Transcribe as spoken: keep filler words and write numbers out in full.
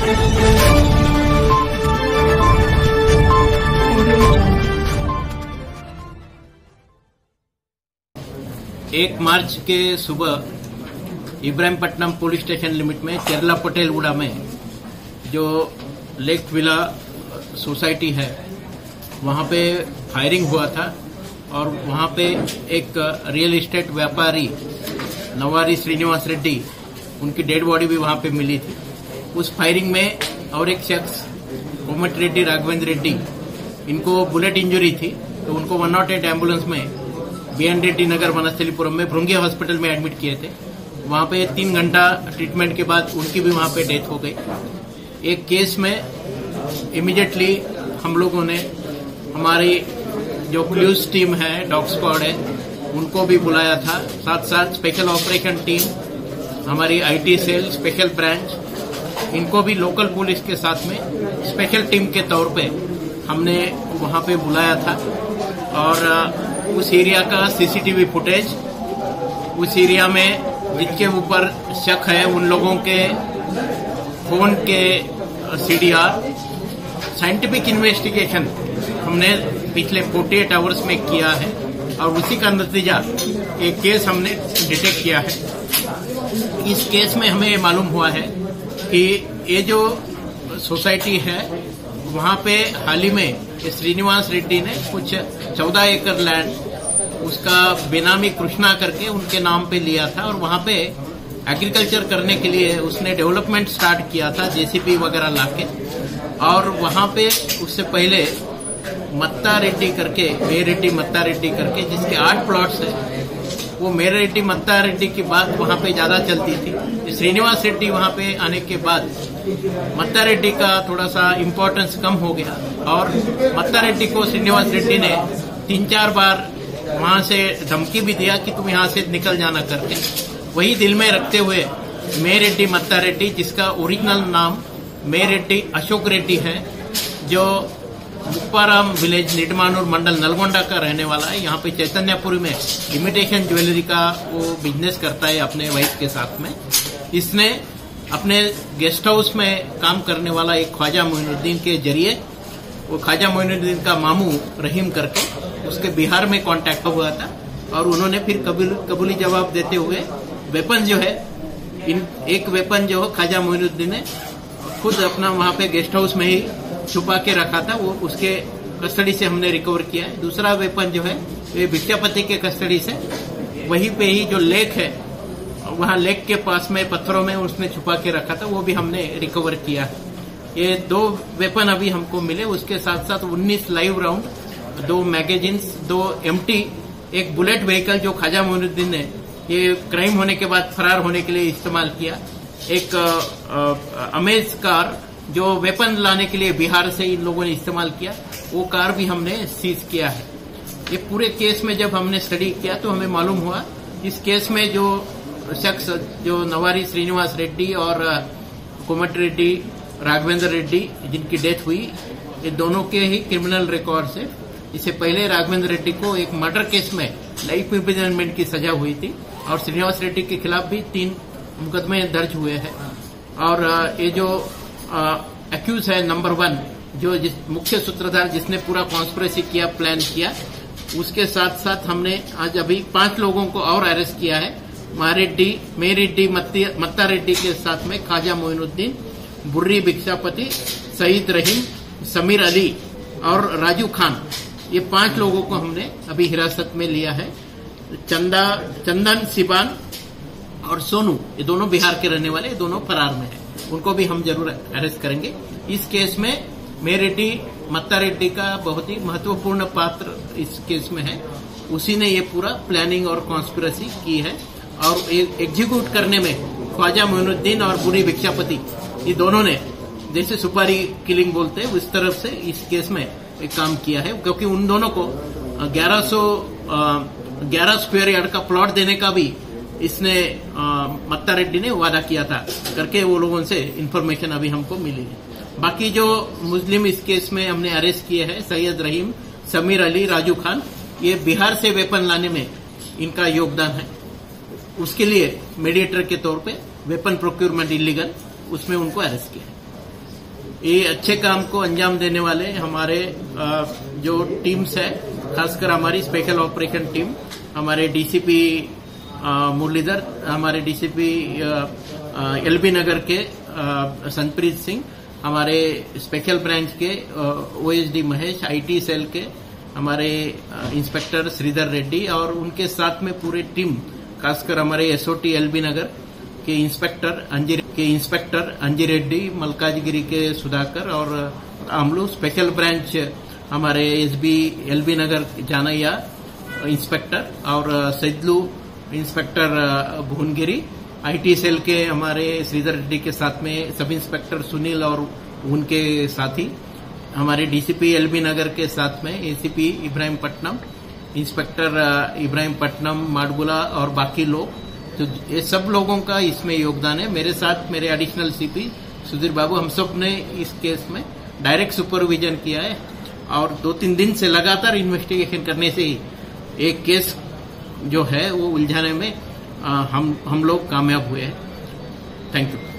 एक मार्च के सुबह इब्राहिमपट्टनम पुलिस स्टेशन लिमिट में चेरला पटेल उड़ा में जो लेक विला सोसाइटी है वहां पे फायरिंग हुआ था और वहां पे एक रियल एस्टेट व्यापारी नवारी श्रीनिवास रेड्डी उनकी डेड बॉडी भी वहां पे मिली थी। उस फायरिंग में और एक शख्स कोमट रेड्डी राघवेंद्र रेड्डी इनको बुलेट इंजरी थी तो उनको वन नॉट एट एम्बुलेंस में बी एन रेड्डी नगर वनस्थलीपुरम में भृंगी हॉस्पिटल में एडमिट किए थे। वहां पे तीन घंटा ट्रीटमेंट के बाद उनकी भी वहां पे डेथ हो गई। एक केस में इमीडिएटली हम लोगों ने हमारी जो क्लूज टीम है, डॉग स्क्वाड है, उनको भी बुलाया था। साथ साथ स्पेशल ऑपरेशन टीम, हमारी आईटी सेल, स्पेशल ब्रांच, इनको भी लोकल पुलिस के साथ में स्पेशल टीम के तौर पे हमने वहां पे बुलाया था। और उस एरिया का सीसीटीवी फुटेज, उस एरिया में जिनके ऊपर शक है उन लोगों के फोन के सीडीआर, साइंटिफिक इन्वेस्टिगेशन हमने पिछले अड़तालीस आवर्स में किया है और उसी का नतीजा एक केस हमने डिटेक्ट किया है। इस केस में हमें मालूम हुआ है कि ये जो सोसाइटी है वहां पे हाल ही में श्रीनिवास रेड्डी ने कुछ चौदह एकड़ लैंड उसका बेनामी कृष्णा करके उनके नाम पे लिया था और वहां पे एग्रीकल्चर करने के लिए उसने डेवलपमेंट स्टार्ट किया था जेसीबी वगैरह लाके। और वहां पे उससे पहले मत्ता रेड्डी करके, मे रेड्डी मत्ता रेड्डी करके, जिसके आठ प्लॉट्स है, वो मेरे रेड्डी मत्ता रेड्डी की बात वहां पे ज्यादा चलती थी। श्रीनिवास रेड्डी वहां पे आने के बाद मत्ता रेड्डी का थोड़ा सा इम्पोर्टेंस कम हो गया और मत्ता रेड्डी को श्रीनिवास रेड्डी ने तीन चार बार वहां से धमकी भी दिया कि तुम यहां से निकल जाना करके। वही दिल में रखते हुए मे रेड्डी मत्ता रेड्डी, जिसका ओरिजिनल नाम मे रेड्डी अशोक रेड्डी है, जो मुप्पाराम विलेज निडमानूर मंडल नलगोंडा का रहने वाला है। यहाँ पे चैतन्यपुरी में इमिटेशन ज्वेलरी का वो बिजनेस करता है अपने वाइफ के साथ में। इसने अपने गेस्ट हाउस में काम करने वाला एक ख्वाजा मोइनुद्दीन के जरिए, वो ख्वाजा मोइनुद्दीन का मामू रहीम करके, उसके बिहार में कांटेक्ट हुआ था और उन्होंने फिर कबूल कबूली जवाब देते हुए वेपन जो है, इन एक वेपन जो ख्वाजा मोइनुद्दीन ने खुद अपना वहां पे गेस्ट हाउस में ही छुपा के रखा था, वो उसके कस्टडी से हमने रिकवर किया है। दूसरा वेपन जो है ये भिक्षापति के कस्टडी से वहीं पे ही जो लेक है वहां लेक के पास में पत्थरों में उसने छुपा के रखा था, वो भी हमने रिकवर किया है। ये दो वेपन अभी हमको मिले। उसके साथ साथ उन्नीस लाइव राउंड, दो मैगजीन्स, दो एमटी, एक बुलेट व्हीकल जो ख्वाजा मोइनुद्दीन ने ये क्राइम होने के बाद फरार होने के लिए इस्तेमाल किया, एक अमेज कार जो वेपन लाने के लिए बिहार से इन लोगों ने इस्तेमाल किया, वो कार भी हमने सीज किया है। ये पूरे केस में जब हमने स्टडी किया तो हमें मालूम हुआ इस केस में जो शख्स जो नवारी श्रीनिवास रेड्डी और कोमट रेड्डी राघवेंद्र रेड्डी जिनकी डेथ हुई, ये दोनों के ही क्रिमिनल रिकॉर्ड है। इससे पहले राघवेंद्र रेड्डी को एक मर्डर केस में लाइफ इम्प्रिजनमेंट की सजा हुई थी और श्रीनिवास रेड्डी के खिलाफ भी तीन मुकदमे दर्ज हुए हैं। और ये जो एक्यूज है नंबर वन, जो जिस मुख्य सूत्रधार जिसने पूरा कॉन्स्पिरेसी किया, प्लान किया, उसके साथ साथ हमने आज अभी पांच लोगों को और अरेस्ट किया है। महारेड्डी, मे रेड्डी, मत्ता रेड्डी के साथ में ख्वाजा मोइनुद्दीन, बुर्री भिक्षापति, सईद रहीम, समीर अली और राजू खान, ये पांच लोगों को हमने अभी हिरासत में लिया है। चंदा चंदन सिबान और सोनू, ये दोनों बिहार के रहने वाले, दोनों फरार में हैं, उनको भी हम जरूर अरेस्ट करेंगे। इस केस में मे रेड्डी मत्ता रेड्डी का बहुत ही महत्वपूर्ण पात्र इस केस में है। उसी ने ये पूरा प्लानिंग और कॉन्स्पिरेसी की है और एग्जीक्यूट करने में ख्वाजा मोइनुद्दीन और बुरी भिक्षापति, ये दोनों ने जैसे सुपारी किलिंग बोलते हैं उस तरफ से इस केस में एक काम किया है, क्योंकि उन दोनों को ग्यारह सौ ग्यारह स्क्वायर यार्ड का प्लॉट देने का भी इसने मत्ता रेड्डी ने वादा किया था करके वो लोगों से इन्फॉर्मेशन अभी हमको मिली है। बाकी जो मुस्लिम इस केस में हमने अरेस्ट किए हैं, सैयद रहीम, समीर अली, राजू खान, ये बिहार से वेपन लाने में इनका योगदान है। उसके लिए मीडिएटर के तौर पे वेपन प्रोक्योरमेंट इलीगल, उसमें उनको अरेस्ट किया है। ये अच्छे काम को अंजाम देने वाले हमारे जो टीम्स है, खासकर हमारी स्पेशल ऑपरेशन टीम, हमारे डीसीपी मुरलीधर, हमारे डीसीपी एलबी नगर के संतप्रीत सिंह, हमारे स्पेशल ब्रांच के ओएसडी महेश, आईटी सेल के हमारे इंस्पेक्टर श्रीधर रेड्डी और उनके साथ में पूरे टीम, खासकर हमारे एसओटी एलबी नगर के इंस्पेक्टर अंजी के इंस्पेक्टर अंजी रेड्डी, मलकाजगिरी के सुधाकर और हम लोग स्पेशल ब्रांच हमारे SB LB Nagar Janaiah inspector और Saidulu inspector Bhuvanagiri, IT cell के हमारे श्रीधर रेड्डी के साथ में सब इंस्पेक्टर सुनील और उनके साथी, हमारे डीसीपी एलबी नगर के साथ में ACP Ibrahimpatnam, inspector Ibrahimpatnam, Madgula और बाकी लोग। तो ये सब लोगों का इसमें योगदान है। मेरे साथ मेरे एडिशनल सीपी सुधीर बाबू, हम सब ने इस केस में डायरेक्ट सुपरविजन किया है और दो तीन दिन से लगातार इन्वेस्टिगेशन करने से ही एक केस जो है वो उलझाने में आ, हम हम लोग कामयाब हुए हैं। Thank you.